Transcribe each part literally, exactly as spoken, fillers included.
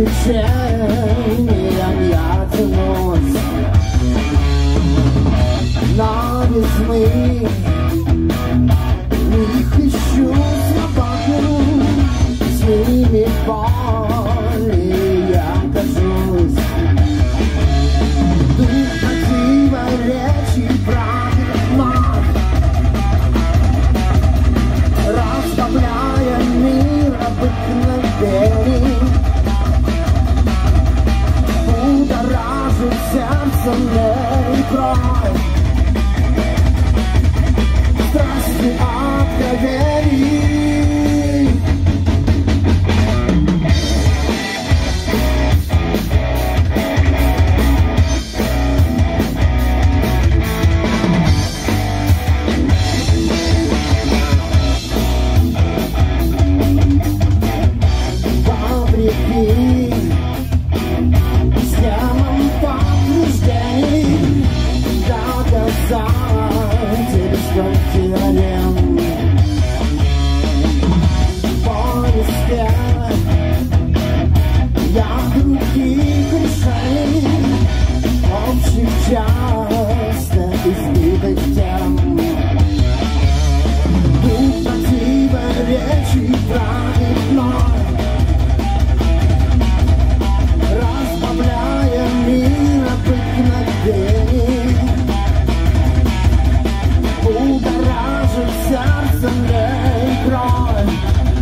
приключениям я тянусь, но без мы их ищу свободу, с ними боли я кажусь. Дух противоречий правит маг, расслабляя мир обыкновений, будоражит сердце мой край, страсти откровений. Я в других решений, общих часто избитых тем. Дух противоречий правит мной, разбавляя мир обыкновений, будоражит сердце мой кровь,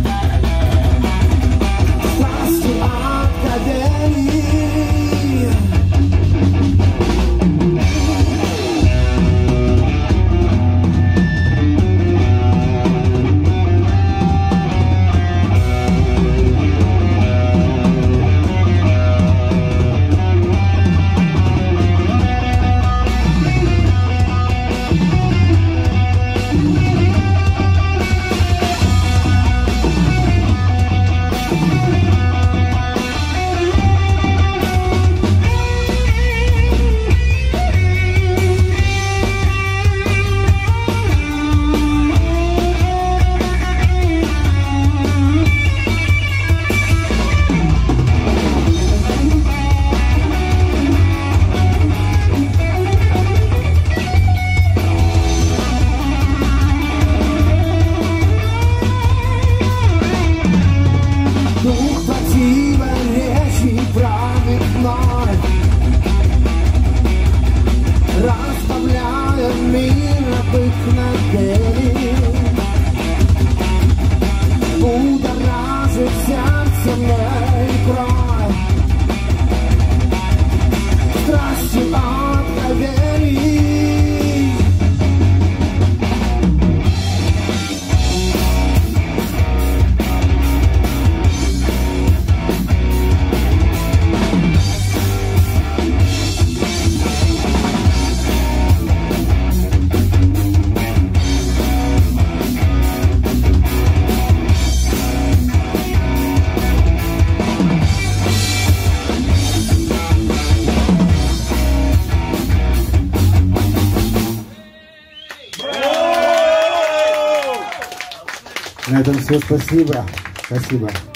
страсти откровений. Дух противоречий правит мной, расставляя мир обыкновений, будоражит сердце мой кровь, страсти откровений. На этом все. Спасибо. Спасибо.